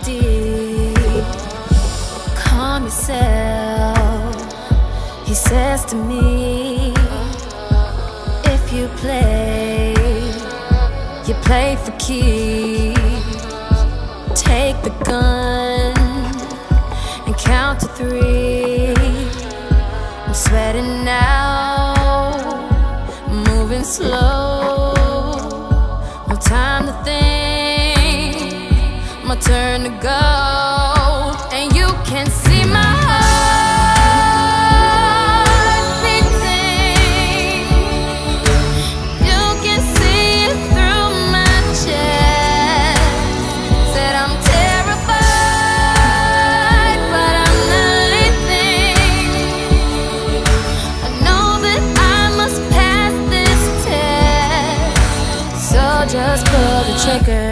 deep. Calm yourself, he says to me. If you play for keeps. Take the gun and count to 3. I'm sweating now, moving slow. No time to think, my turn to go. And you can see my heart beating. You can see it through my chest. Said I'm terrified, but I'm not leaving. I know that I must pass this test, so just pull the trigger.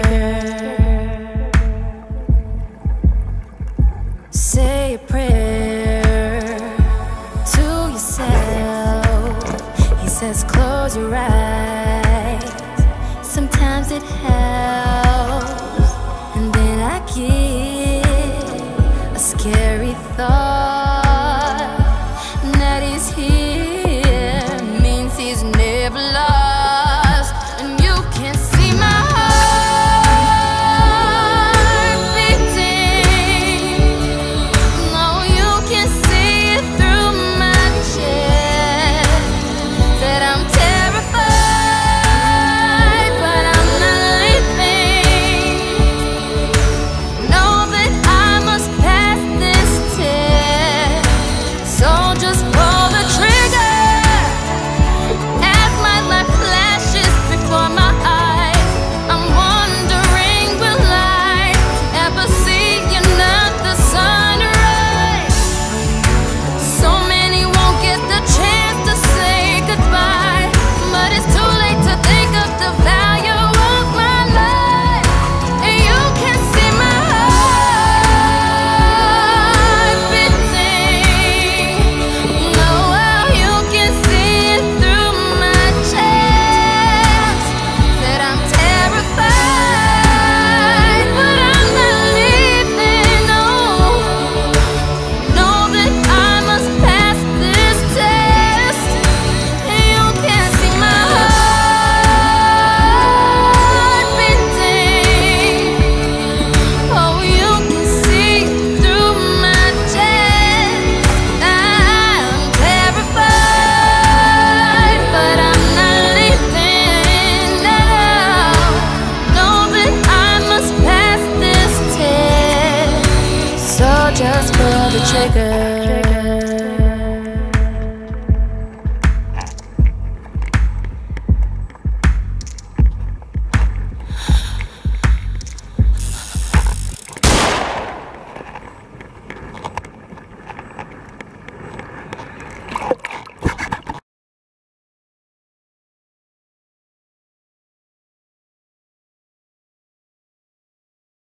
Say a prayer to yourself. He says close your eyes, sometimes it helps. And then I get a scary thought that he's here, means he's never lost. And you can see my heart beating. No, you can see it through my chest. That I'm terrified, but I'm not leaving. Know that I must pass this test, so just pull the trigger. As my life flashes before my eyes, I'm wondering, will I ever see another sunrise? So many won't get the chance to say goodbye, but it's too late to think of the value of my life. And you can see my heart beating. No, well, you can see it through my chest. That I'm terrified, but I'm not leaving. No, know that I must pass this test. And you can see my heart beating. Oh, you can see through my chest. I'm terrified, but I'm not leaving. No, know that I must pass this test, so just pull the trigger.